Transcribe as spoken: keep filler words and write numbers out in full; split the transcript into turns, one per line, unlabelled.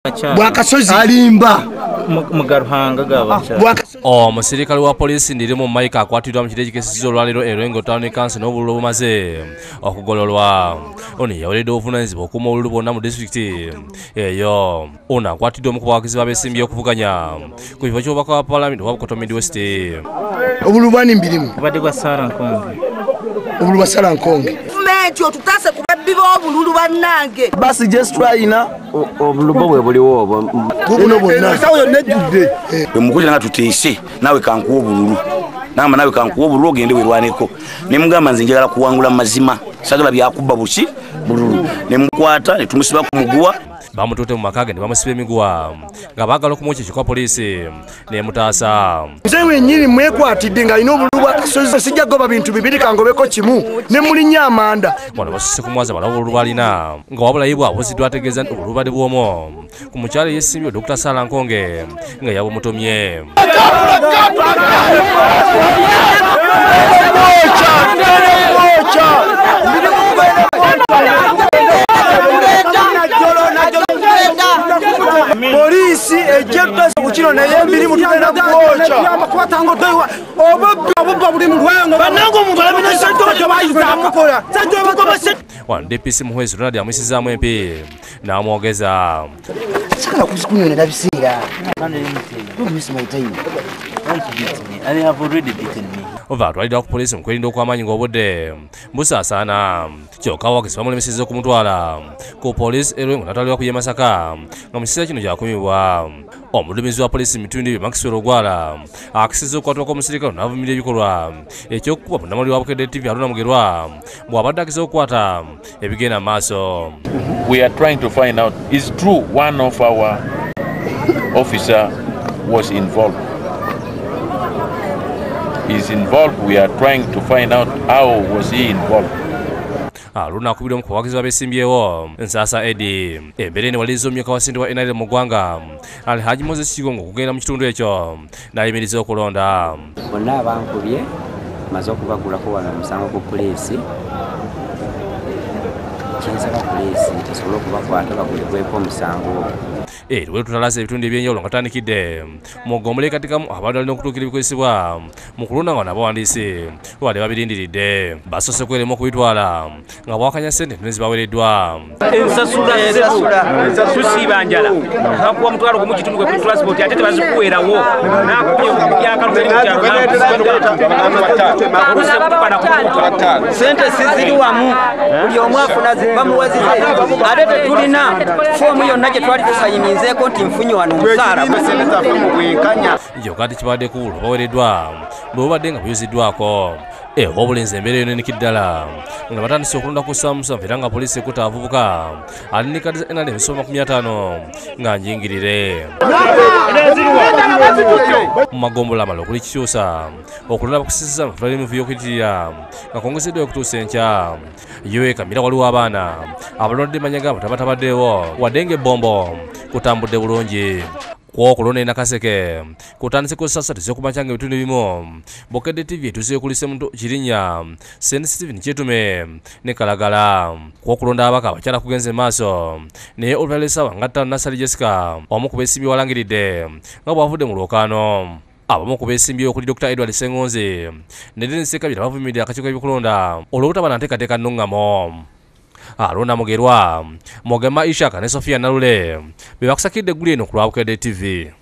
bwakasozi alimba
mugaruhanga gaba
omusirikale wa polisi ndiri mu maika akwatiddwa mu kiteeki ky'essizzo olwaleero e Lwengo Town Council n'obululu bumaze okugololwa. Ono yaweredde obuvunaanyizibwa okuuma obululu bwonna mu disitulikiti eyo. Ono akwatiddwa mu kubawagizi b'abeesimbyewo okuvuganya ku kifo ky'obubaka bwa paalamenti obwa Bukoto Mid West.
obululu bwani mbirimu
obadde bwa Sarah Nkonge
obululu bwa Sarah Nkonge
gavumenti otutase ku babbi b'obululu bannange
basi just tryina obululu bwe buliwo obwo
buno bwonna
sawo yonna ejjudde
emukulira nga tuteese nawe kankuwa obululu namba nawe kankuwa obululu ogende werwaneko ne mugamba nze njagala kuwangula mazima sagala byakubba buki bululu ne mukwata ne tumusiba ku muguwa
bamutuute mu maka ge ne bamusiba emiguwa nga baagala okumwokya ekikwa poliisi n'emutaasa.
nze wennyini mwekwatidde ng'alina obululu bwakasozi sijja goba bintu bibiri kangobeko kimu ne mulinnya amanda.
Wano basuse kumwaza bala obululu bw'alina nga wabula ye bw'abuziddwa ategeeza nti obululu badde bw'omwo ku mukyala eyeesimbyewo Dokita Sarah Nkonge nga yabumutomye.
Polisi ejjetta ku kino naye emirimu tugenda kuwooca amakwatanga odoyiwa obubbi obubba buli mulwango bannange omuntu alabina sente bayizamukola
wano D P C Muhwezi Ronald amwisizaamu empi n'amwogeza
sakala kunyonera biseera
ova atwaliddwa ku poliisi mu kwerinda okw'amaanyi ng'obudde busaasaana kyokka abawagizi bamulemesezza okumutwala ku poliisi e Lwengo n'atwalibwa ku ye Masaka nga mu kiseera kino kyakumibwa. Omuduumizi wa poliisi Mitindi bye Maxwell Ogwala akisizza okukwatibwa kw'omusirikale n'avumirira ebikolwa eky'okukuba munnamawulire wa Bukedde T V Haruna Mugerwa bw'abadde akiza okukwata ebigenda mu maaso.
We are trying to find out is true one of our officer was involved. Is involved. We are trying to find out how was he involved.
Haruna akubiddwa mu kubawagizi b'abeesimbyewo Nsaasa Eddie embeera eno waliriza omumyuka wa ssente wa N R M mu ggwanga Alhaji Moses Kigongo okugenda mu kitundu ekyo n'ayimiriza okulonda.
Bonna abankubye maze okubagulako wano omusango ku poliisi kinsaba poliisi esobole okubakwata bagulibweko omusango.
Eri we tutalaza ebitundu ebyenjawulo nga tutandikidde mu Ggombole katikamu abantu balina okutuukira ebikozesebwa mu kulonda nga n'abawandiisi wadde babirindiridde basoose kwerema okubitwala nga bwakanya ssente ntone zibaweereddwa.
ensasula tusiiba njala bakuwa mutwalo gumu kitundu kwe transport ate tebazikuweerawo nakuye byakaluteri mukyalo
sente siziri wamu buli omu afuna bamuwazize ate tetulina foomu yonna gye twali tusayinizeeko nti nfunye wano omusaala
kyokka ate kibadde ku bululu baweereddwa bwe bubadde nga buyuziddwako. Ewa obulenzi embeera eyo neniki ddala nga batandise okulonda ku Samusanvu era nga poliisi ekuta avubuka alina kadi za N R M emisomo makumi ataano nga njingirire. Mu magombolola amalala okuli kikyusa okulonda bakusizza mu fulalimu y'okuyitirira nga kongezeddwayo okutuusa enkya. Yoe Kamira waliwo abaana abalonde manya gaabo tabatabaddeewo wadde ng'ebbombo kutambudde bulungi. Kwokulona Nakaseke kutandise ku sasa tusekumachanga ebitundu ebimu Bukedde T V etusiye kulise muntu Kirinnya Saint Stephen Kyetume ne Kalagala. Kwokulonda abaka abakyala kugenze maaso naye olwalesawa nga ttaano Nasali Jessica omu ku beesimbyewo walangiridde nga bw'avudde mu lwokaano. Abamu ku beesimbyewo okuli Doctor Edward Sengonze ne Dennis Kabira bavumiridde akakiiko k'ebyokulonda olw'obutaba na nteekateeka nnuŋŋamo. Haruna Mugerwa, Mogema Ishaka ne Sofia Nalule be bakusakidde eggulu eno ku lwa Bukedde T V.